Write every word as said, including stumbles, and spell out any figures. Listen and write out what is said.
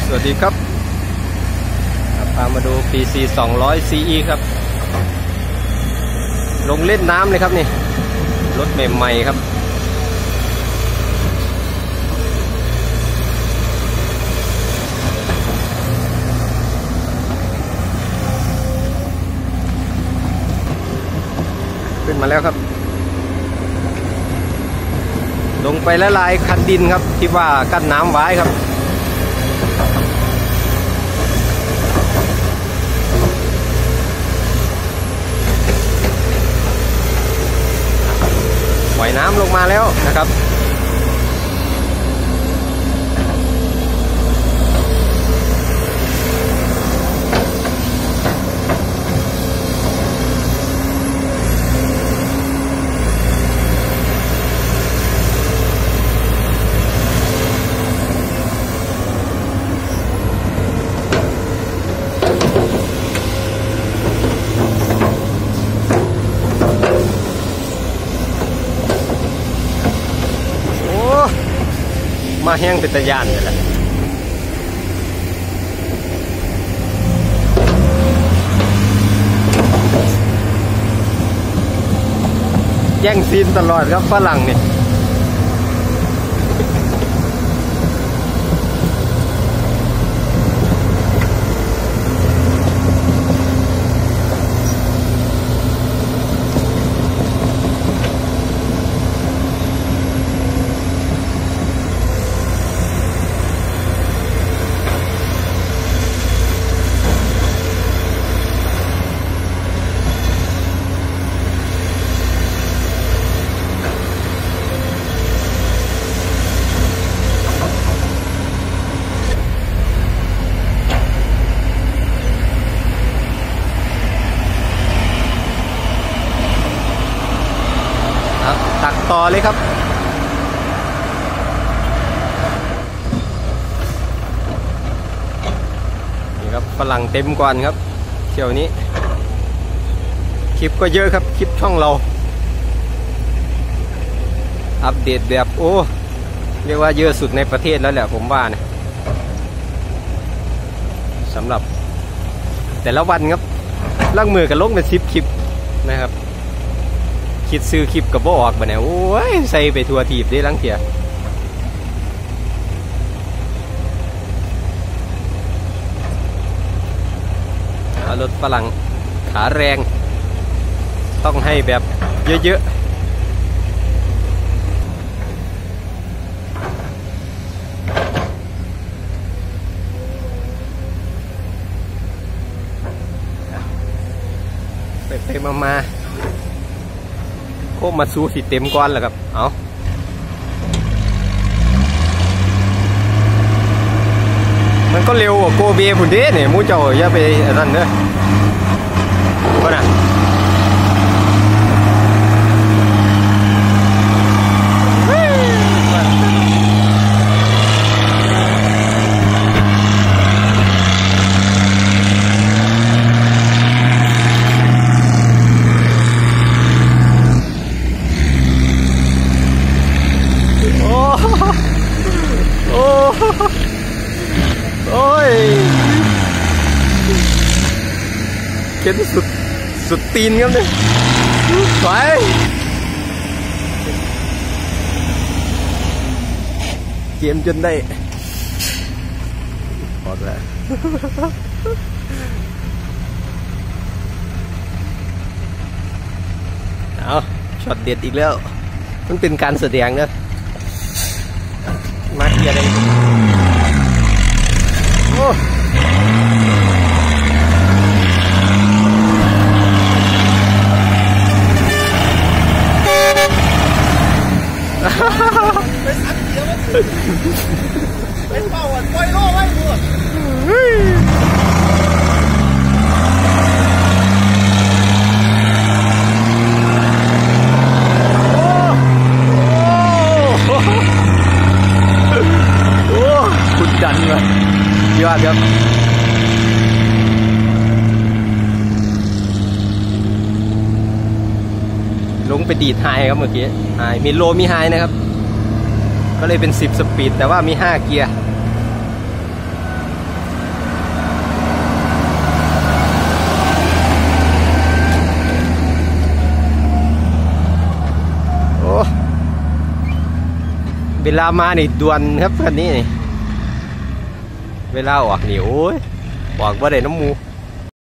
วัสดีครับพามาดู พี ซี สองร้อย ซี อี ครับลงเล่นน้ำเลยครับนี่รถใหม่ๆครับขึ้นมาแล้วครับลงไปละลายคันดินครับที่ว่ากั้นน้ำไว้ครับปล่อยน้ำลงมาแล้วนะครับมาแห้งเป็นตะยานเลยแหละแย่งซีนตลอดครับฝรั่งนี่ตักต่อเลยครับนี่ครับฝรั่งเต็มก่อนครับเที่ยวนี้คลิปก็เยอะครับคลิปช่องเราอัปเดตแบบโอ้เรียกว่าเยอะสุดในประเทศแล้วแหละผมว่านะสำหรับแต่ละวันครับล่างมือกับลงเป็นสิบคลิปนะครับคิดซื้อคลิปกับบ่ออกบ่เนี่ยโอ้ยใส่ไปทัวทีบได้ลังเทียรถฝรั่งขาแรงต้องให้แบบเยอะๆไปไปมามาโคมาซูสิเต็มก้อนแล้วครับเอามันก็เร็วกว่าโกเบพุ่นเด้เนี่ยมูเจ้าอย่าไปนั่นเด้อก็น่ะโอ้ยเข็นสุดสุดตีนครับเนี่ยสวยเกมจนได้พอแล้วเอาช็อตเด็ดอีกแล้วมันเป็นการแสดงเนอะมาเกียร์อะไรโอ้ไปสักเดียวไปเป่าอ่ะปล่อยโล่ไว้หมดดันเลยยอดครับลงไปดีดไฮครับเมื่อกี้ไฮมีโลมีไฮนะครับก็เลยเป็นสิบสปีดแต่ว่ามีห้าเกียร์เวลามานี่ด่วนครับคันนี้นี่เวลาออกนี่โอ้ยออกบ่ได้น้ำมู